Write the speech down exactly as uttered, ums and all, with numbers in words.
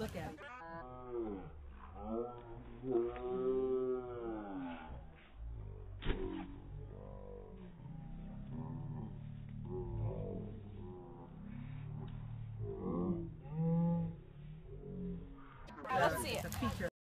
look at it. Let's see it. It's a feature.